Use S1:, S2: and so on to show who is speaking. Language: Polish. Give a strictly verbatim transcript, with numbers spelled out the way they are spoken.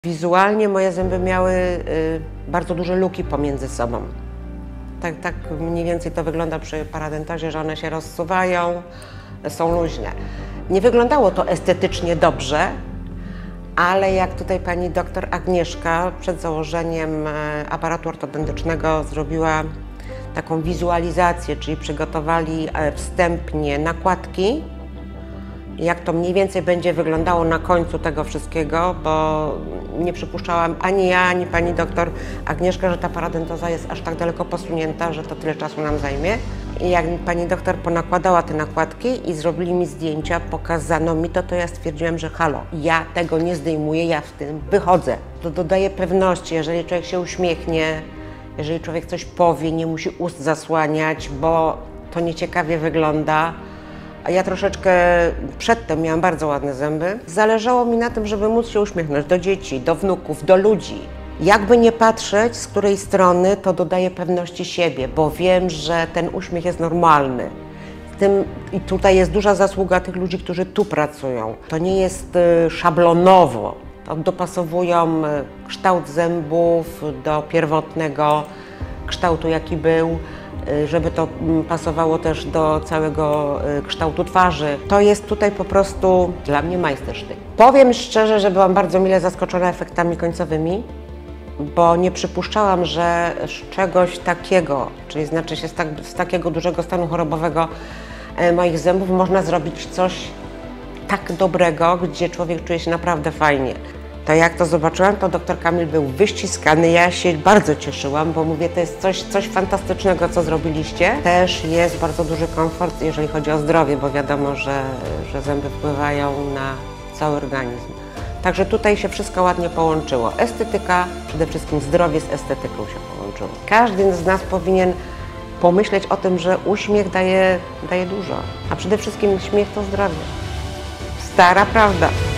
S1: Wizualnie moje zęby miały y, bardzo duże luki pomiędzy sobą. Tak, tak mniej więcej to wygląda przy paradentazie, że one się rozsuwają, są luźne. Nie wyglądało to estetycznie dobrze, ale jak tutaj pani doktor Agnieszka przed założeniem aparatu ortodontycznego zrobiła taką wizualizację, czyli przygotowali wstępnie nakładki, jak to mniej więcej będzie wyglądało na końcu tego wszystkiego, bo nie przypuszczałam ani ja, ani pani doktor Agnieszka, że ta paradontoza jest aż tak daleko posunięta, że to tyle czasu nam zajmie. I jak pani doktor ponakładała te nakładki i zrobili mi zdjęcia, pokazano mi to, to ja stwierdziłam, że halo, ja tego nie zdejmuję, ja w tym wychodzę. To dodaje pewności, jeżeli człowiek się uśmiechnie, jeżeli człowiek coś powie, nie musi ust zasłaniać, bo to nieciekawie wygląda. A ja troszeczkę przedtem miałam bardzo ładne zęby. Zależało mi na tym, żeby móc się uśmiechnąć do dzieci, do wnuków, do ludzi. Jakby nie patrzeć, z której strony, to dodaje pewności siebie, bo wiem, że ten uśmiech jest normalny. Z tym, i tutaj jest duża zasługa tych ludzi, którzy tu pracują. To nie jest szablonowo. To dopasowują kształt zębów do pierwotnego kształtu, jaki był, żeby to pasowało też do całego kształtu twarzy. To jest tutaj po prostu dla mnie majstersztyk. Powiem szczerze, że byłam bardzo mile zaskoczona efektami końcowymi, bo nie przypuszczałam, że z czegoś takiego, czyli znaczy się z, tak, z takiego dużego stanu chorobowego moich zębów można zrobić coś tak dobrego, gdzie człowiek czuje się naprawdę fajnie. To jak to zobaczyłam, to doktor Kamil był wyściskany, ja się bardzo cieszyłam, bo mówię, to jest coś, coś fantastycznego, co zrobiliście. Też jest bardzo duży komfort, jeżeli chodzi o zdrowie, bo wiadomo, że, że zęby wpływają na cały organizm. Także tutaj się wszystko ładnie połączyło. Estetyka, przede wszystkim zdrowie z estetyką się połączyło. Każdy z nas powinien pomyśleć o tym, że uśmiech daje, daje dużo, a przede wszystkim śmiech to zdrowie. Stara prawda.